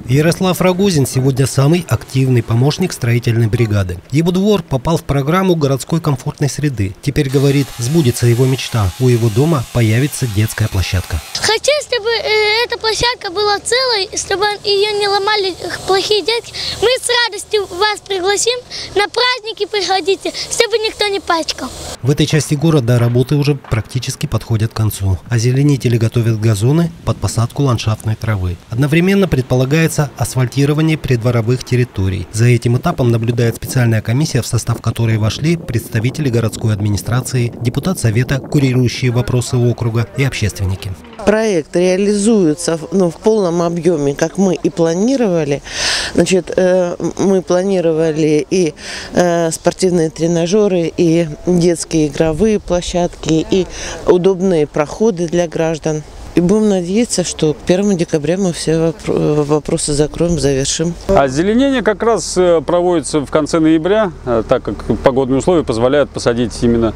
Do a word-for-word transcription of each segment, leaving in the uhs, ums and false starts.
Ярослав Рогозин сегодня самый активный помощник строительной бригады. Его двор попал в программу городской комфортной среды. Теперь, говорит, сбудется его мечта. У его дома появится детская площадка. Хочу, чтобы э, эта площадка была целой, чтобы ее не ломали плохие детки. Мы с радостью вас пригласим. На праздники приходите, чтобы никто не пачкал. В этой части города работы уже практически подходят к концу. Озеленители готовят газоны под посадку ландшафтной травы. Одновременно предполагается асфальтирование придворовых территорий. За этим этапом наблюдает специальная комиссия, в состав которой вошли представители городской администрации, депутат совета, курирующие вопросы округа и общественники. Проект реализуется ну, в полном объеме, как мы и планировали. Значит, э, мы планировали и э, спортивные тренажеры, и детские игровые площадки, и удобные проходы для граждан. И будем надеяться, что к первому декабря мы все вопросы закроем, завершим. Озеленение как раз проводится в конце ноября, так как погодные условия позволяют посадить именно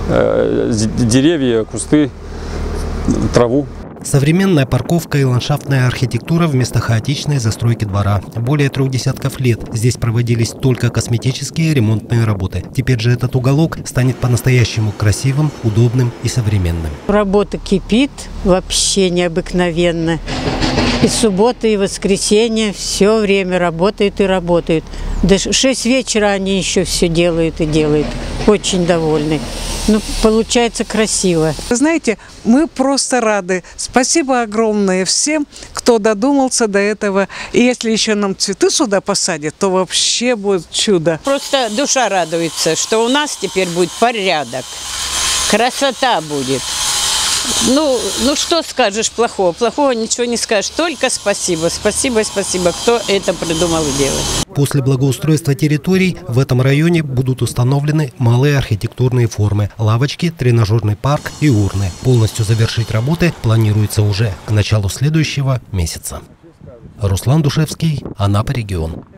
деревья, кусты, траву. Современная парковка и ландшафтная архитектура вместо хаотичной застройки двора. Более трех десятков лет здесь проводились только косметические ремонтные работы. Теперь же этот уголок станет по-настоящему красивым, удобным и современным. Работа кипит вообще необыкновенно. И суббота, и воскресенье все время работают и работают. До шесть вечера они еще все делают и делают. Очень довольны. Ну, получается красиво. Знаете, мы просто рады. Спасибо огромное всем, кто додумался до этого. И если еще нам цветы сюда посадят, то вообще будет чудо. Просто душа радуется, что у нас теперь будет порядок. Красота будет. Ну, ну что скажешь плохого? Плохого ничего не скажешь. Только спасибо, спасибо, спасибо, кто это придумал делать. После благоустройства территорий в этом районе будут установлены малые архитектурные формы, лавочки, тренажерный парк и урны. Полностью завершить работы планируется уже к началу следующего месяца. Руслан Душевский, Анапа регион.